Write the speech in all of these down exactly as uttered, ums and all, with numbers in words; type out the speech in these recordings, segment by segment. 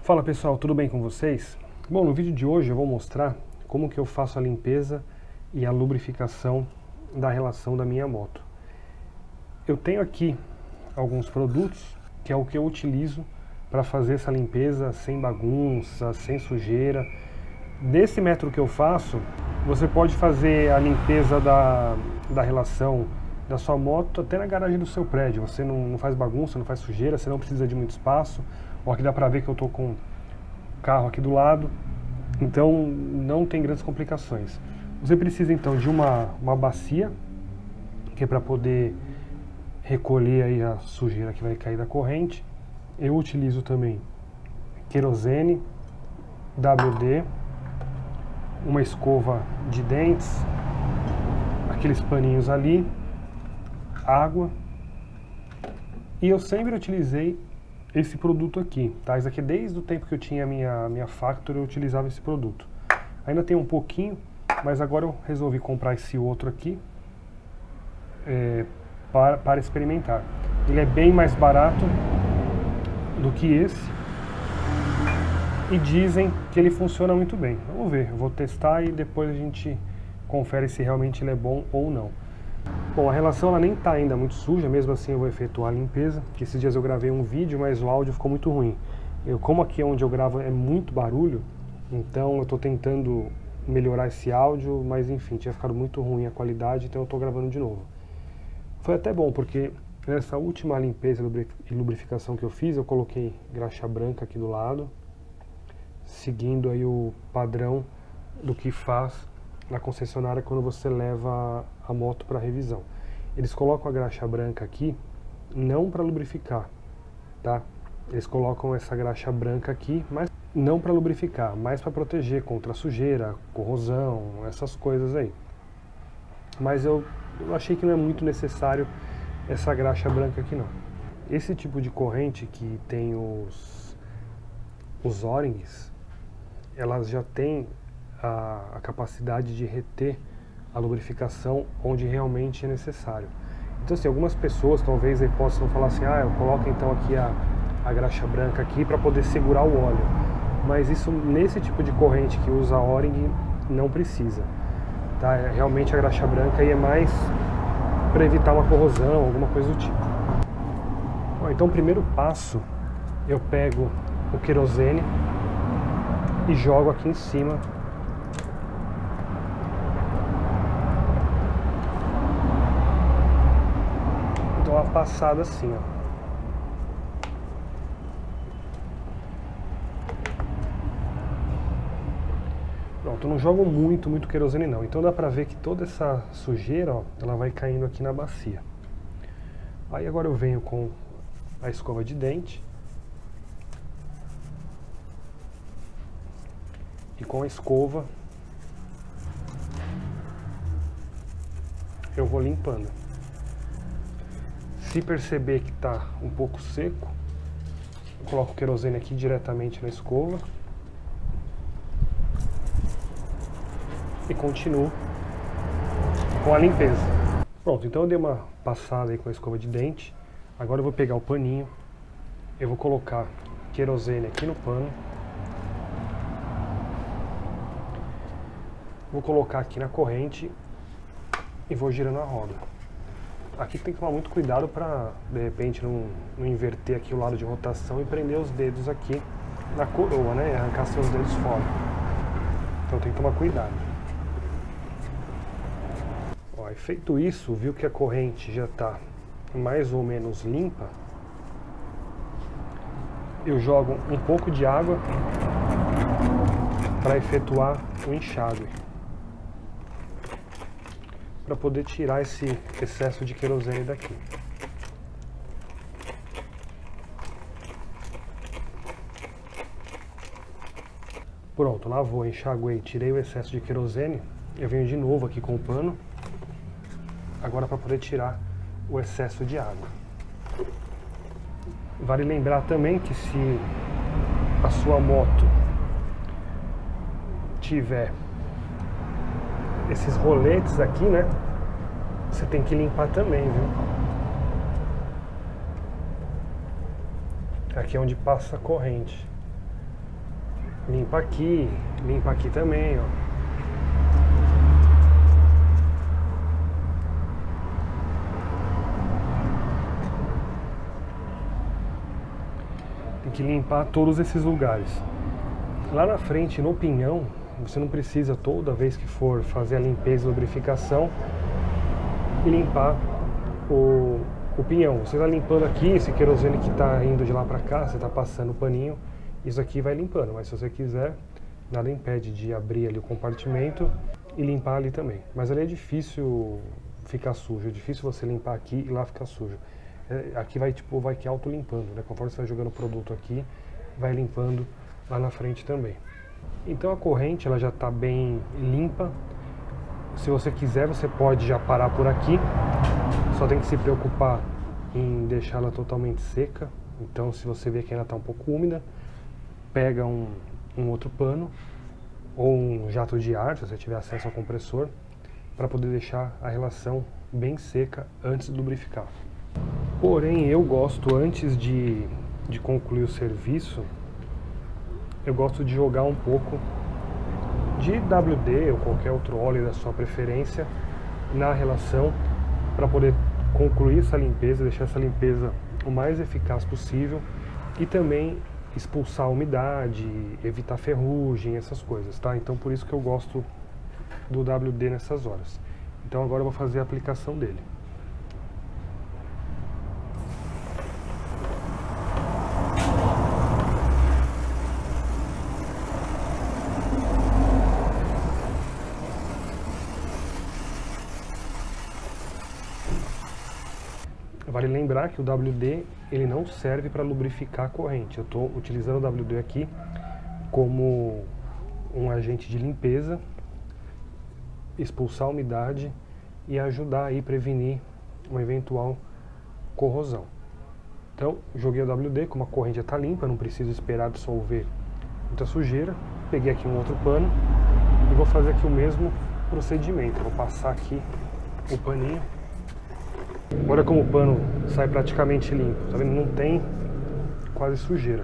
Fala pessoal, tudo bem com vocês? Bom, no vídeo de hoje eu vou mostrar como que eu faço a limpeza e a lubrificação da relação da minha moto. Eu tenho aqui alguns produtos que é o que eu utilizo para fazer essa limpeza sem bagunça, sem sujeira. Desse método que eu faço, você pode fazer a limpeza da, da relação da sua moto até na garagem do seu prédio. Você não, não faz bagunça, não faz sujeira, você não precisa de muito espaço. Ó, aqui dá pra ver que eu tô com o carro aqui do lado, então não tem grandes complicações. Você precisa então de uma, uma bacia, que é para poder recolher aí a sujeira que vai cair da corrente. Eu utilizo também querosene, W D, uma escova de dentes, aqueles paninhos ali, água, e eu sempre utilizei esse produto aqui, tá? Isso aqui desde o tempo que eu tinha a minha, minha Factor eu utilizava esse produto. Ainda tem um pouquinho, mas agora eu resolvi comprar esse outro aqui é, para, para experimentar. Ele é bem mais barato do que esse e dizem que ele funciona muito bem. Vamos ver, eu vou testar e depois a gente confere se realmente ele é bom ou não. Bom, a relação ela nem está ainda muito suja, mesmo assim eu vou efetuar a limpeza, que esses dias eu gravei um vídeo, mas o áudio ficou muito ruim. Eu, como aqui onde eu gravo é muito barulho, então eu estou tentando melhorar esse áudio, mas enfim, tinha ficado muito ruim a qualidade, então eu estou gravando de novo. Foi até bom, porque nessa última limpeza e lubrificação que eu fiz, eu coloquei graxa branca aqui do lado, seguindo aí o padrão do que faz na concessionária quando você leva a moto para revisão. Eles colocam a graxa branca aqui não para lubrificar, tá? Eles colocam essa graxa branca aqui, mas não para lubrificar, mas para proteger contra sujeira, corrosão, essas coisas aí. Mas eu, eu achei que não é muito necessário essa graxa branca aqui não. Esse tipo de corrente que tem os os O-rings, elas já têm A, a capacidade de reter a lubrificação onde realmente é necessário. Então assim, algumas pessoas talvez aí possam falar assim, ah, eu coloco então aqui a, a graxa branca aqui para poder segurar o óleo, mas isso nesse tipo de corrente que usa O-ring não precisa, tá? Realmente a graxa branca aí é mais para evitar uma corrosão, alguma coisa do tipo. Bom, então o primeiro passo, eu pego o querosene e jogo aqui em cima uma passada assim, ó. Pronto, eu não jogo muito, muito querosene não. Então dá pra ver que toda essa sujeira, ó, ela vai caindo aqui na bacia. Aí agora eu venho com a escova de dente e com a escova eu vou limpando. Se perceber que está um pouco seco, eu coloco o querosene aqui diretamente na escova e continuo com a limpeza. Pronto, então eu dei uma passada aí com a escova de dente. Agora eu vou pegar o paninho, eu vou colocar querosene aqui no pano, vou colocar aqui na corrente e vou girando a roda. Aqui tem que tomar muito cuidado para, de repente, não, não inverter aqui o lado de rotação e prender os dedos aqui na coroa, né? E arrancar seus dedos fora. Então tem que tomar cuidado. Ó, e feito isso, viu que a corrente já está mais ou menos limpa, eu jogo um pouco de água para efetuar o enxágue, para poder tirar esse excesso de querosene daqui. Pronto, lavou, enxaguei, tirei o excesso de querosene. Eu venho de novo aqui com o pano, agora para poder tirar o excesso de água. Vale lembrar também que se a sua moto tiver esses roletes aqui, né, você tem que limpar também, viu? Aqui é onde passa a corrente. Limpa aqui, limpa aqui também, ó. Tem que limpar todos esses lugares. Lá na frente, no pinhão, você não precisa toda vez que for fazer a limpeza e lubrificação e limpar o, o pinhão. Você está limpando aqui, esse querosene que está indo de lá para cá, você está passando o paninho, isso aqui vai limpando. Mas se você quiser, nada impede de abrir ali o compartimento e limpar ali também. Mas ali é difícil ficar sujo, é difícil você limpar aqui e lá ficar sujo. É, aqui vai tipo, vai que auto-limpando, né? Conforme você vai jogando o produto aqui, vai limpando lá na frente também. Então a corrente ela já está bem limpa. Se você quiser, você pode já parar por aqui. Só tem que se preocupar em deixá-la totalmente seca. Então, se você vê que ela está um pouco úmida, pega um, um outro pano ou um jato de ar, se você tiver acesso ao compressor, para poder deixar a relação bem seca antes de lubrificar. Porém, eu gosto, antes de, de concluir o serviço, eu gosto de jogar um pouco de W D ou qualquer outro óleo da sua preferência na relação para poder concluir essa limpeza, deixar essa limpeza o mais eficaz possível e também expulsar a umidade, evitar ferrugem, essas coisas, tá? Então por isso que eu gosto do W D nessas horas. Então agora eu vou fazer a aplicação dele. Vale lembrar que o W D ele não serve para lubrificar a corrente. Eu estou utilizando o W D aqui como um agente de limpeza, expulsar a umidade e ajudar aí a prevenir uma eventual corrosão. Então, joguei o W D, como a corrente já está limpa, não preciso esperar dissolver muita sujeira. Peguei aqui um outro pano e vou fazer aqui o mesmo procedimento. Vou passar aqui o paninho. Olha como o pano sai praticamente limpo, tá vendo? Não tem quase sujeira.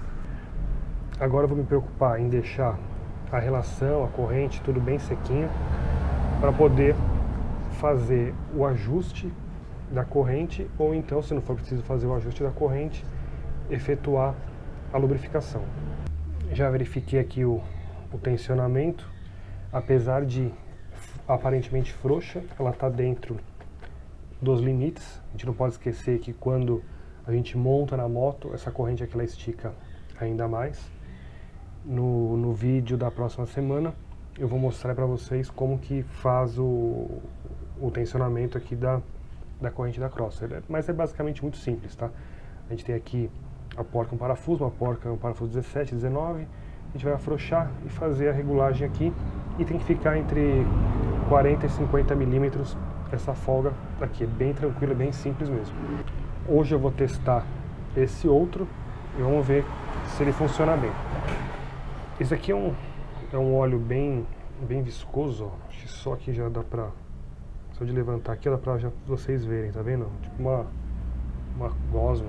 Agora eu vou me preocupar em deixar a relação, a corrente, tudo bem sequinho, para poder fazer o ajuste da corrente, ou então, se não for preciso fazer o ajuste da corrente, efetuar a lubrificação. Já verifiquei aqui o, o tensionamento, apesar de aparentemente frouxa, ela está dentro dos limites. A gente não pode esquecer que quando a gente monta na moto, essa corrente aqui ela estica ainda mais. No, no vídeo da próxima semana eu vou mostrar para vocês como que faz o, o tensionamento aqui da, da corrente da Crosser, mas é basicamente muito simples, tá? A gente tem aqui a porca um parafuso, uma porca um parafuso dezessete, dezenove, a gente vai afrouxar e fazer a regulagem aqui e tem que ficar entre quarenta e cinquenta milímetros essa folga aqui, é bem tranquila, bem simples mesmo. Hoje eu vou testar esse outro e vamos ver se ele funciona bem. Esse aqui é um, é um óleo bem, bem viscoso, ó. Acho que só aqui já dá pra, só de levantar aqui dá pra já vocês verem, tá vendo? Tipo uma, uma gosma.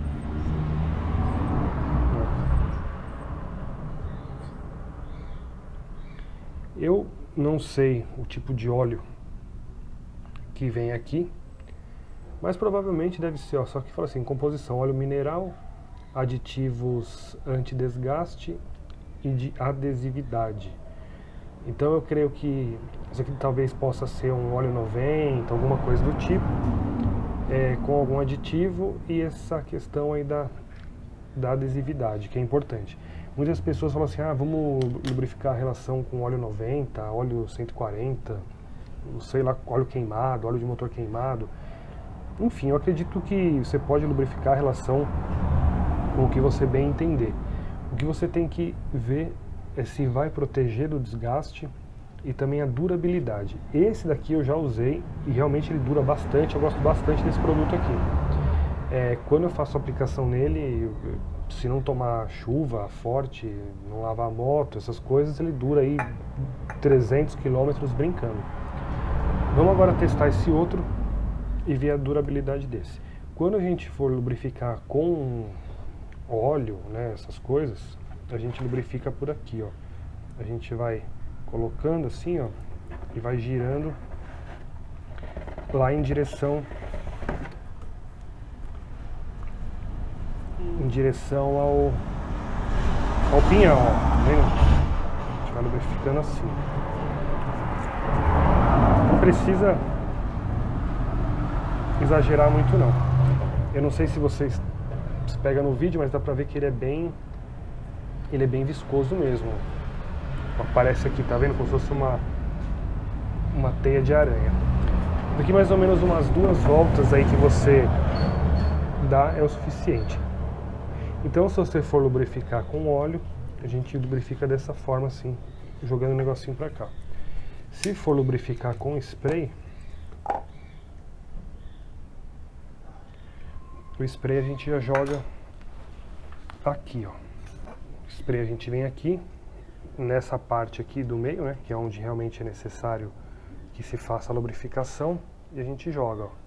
Eu não sei o tipo de óleo que vem aqui, mas provavelmente deve ser, ó, só que fala assim, composição, óleo mineral, aditivos antidesgaste e de adesividade. Então eu creio que isso aqui talvez possa ser um óleo noventa, alguma coisa do tipo, é, com algum aditivo e essa questão aí da, da adesividade, que é importante. Muitas pessoas falam assim, ah, vamos lubrificar a relação com óleo noventa, óleo cento e quarenta, sei lá, óleo queimado, óleo de motor queimado. Enfim, eu acredito que você pode lubrificar a relação com o que você bem entender. O que você tem que ver é se vai proteger do desgaste e também a durabilidade. Esse daqui eu já usei e realmente ele dura bastante, eu gosto bastante desse produto aqui. É, quando eu faço a aplicação nele, se não tomar chuva forte, não lavar a moto, essas coisas, ele dura aí trezentos quilômetros brincando. Vamos agora testar esse outro e ver a durabilidade desse. Quando a gente for lubrificar com óleo, né, essas coisas, a gente lubrifica por aqui, ó. A gente vai colocando assim, ó, e vai girando lá em direção em direção ao ao pinhão, ó, tá vendo? A gente vai lubrificando assim. Não precisa exagerar muito não. Eu não sei se vocês se pegam no vídeo, mas dá pra ver que ele é bem ele é bem viscoso mesmo. Aparece aqui, tá vendo? Como se fosse uma uma teia de aranha. Daqui mais ou menos umas duas voltas aí que você dá é o suficiente. Então, se você for lubrificar com óleo, a gente lubrifica dessa forma assim, jogando o negocinho pra cá. Se for lubrificar com spray, o spray a gente já joga aqui, ó. O spray a gente vem aqui, nessa parte aqui do meio, né, que é onde realmente é necessário que se faça a lubrificação, e a gente joga, ó.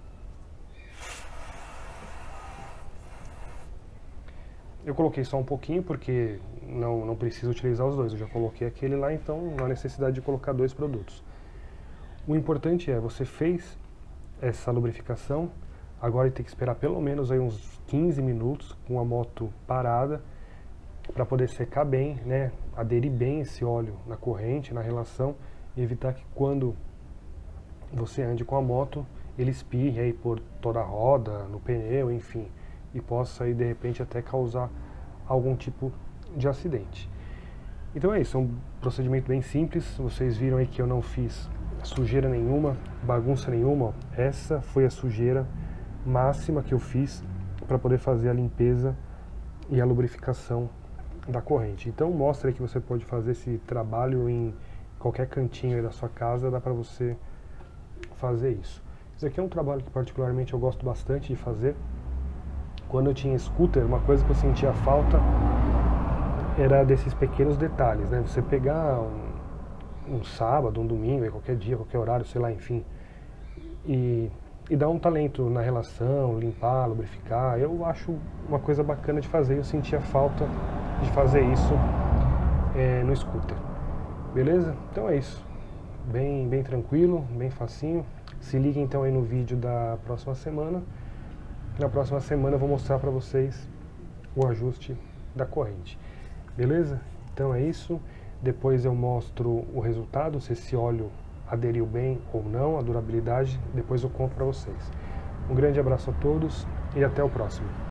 Eu coloquei só um pouquinho porque não, não preciso utilizar os dois, eu já coloquei aquele lá, então não há necessidade de colocar dois produtos. O importante é, você fez essa lubrificação, agora tem que esperar pelo menos aí uns quinze minutos com a moto parada, para poder secar bem, né, aderir bem esse óleo na corrente, na relação, e evitar que quando você ande com a moto, ele espirre aí por toda a roda, no pneu, enfim, e possa aí de repente até causar algum tipo de acidente. Então é isso, é um procedimento bem simples. Vocês viram aí que eu não fiz sujeira nenhuma, bagunça nenhuma, ó. Essa foi a sujeira máxima que eu fiz para poder fazer a limpeza e a lubrificação da corrente. Então mostra aí que você pode fazer esse trabalho em qualquer cantinho aí da sua casa, dá para você fazer isso. Isso aqui é um trabalho que particularmente eu gosto bastante de fazer. Quando eu tinha scooter, uma coisa que eu sentia falta era desses pequenos detalhes, né? Você pegar um, um sábado, um domingo, qualquer dia, qualquer horário, sei lá, enfim, e, e dar um talento na relação, limpar, lubrificar, eu acho uma coisa bacana de fazer. Eu sentia falta de fazer isso é, no scooter. Beleza? Então é isso. Bem, bem tranquilo, bem facinho. Se liga então aí no vídeo da próxima semana. Na próxima semana eu vou mostrar para vocês o ajuste da corrente. Beleza? Então é isso. Depois eu mostro o resultado, se esse óleo aderiu bem ou não, a durabilidade. Depois eu conto para vocês. Um grande abraço a todos e até o próximo.